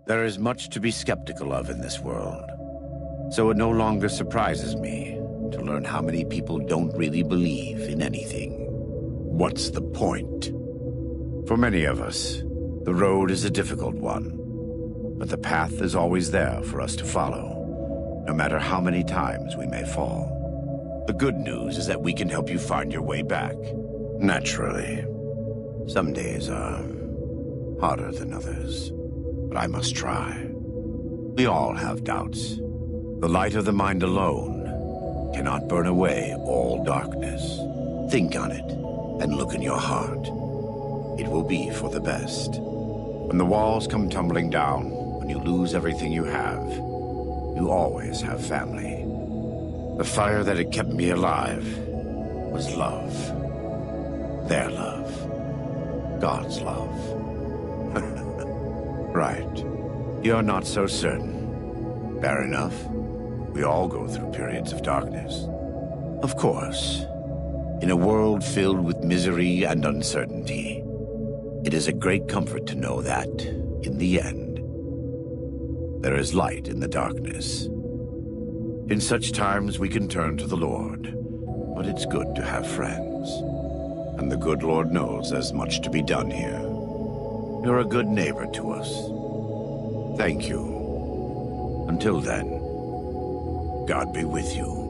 There is much to be skeptical of in this world, so it no longer surprises me to learn how many people don't really believe in anything. What's the point? For many of us, the road is a difficult one, but the path is always there for us to follow, no matter how many times we may fall. The good news is that we can help you find your way back. Naturally, some days are harder than others, but I must try. We all have doubts. The light of the mind alone cannot burn away all darkness. Think on it and look in your heart. It will be for the best. When the walls come tumbling down, when you lose everything you have, you always have family. The fire that had kept me alive was love. Their love. God's love. Right. You're not so certain. Fair enough. We all go through periods of darkness. Of course. In a world filled with misery and uncertainty, it is a great comfort to know that, in the end, there is light in the darkness. In such times we can turn to the Lord, but it's good to have friends. And the good Lord knows there's much to be done here. You're a good neighbor to us. Thank you. Until then, God be with you.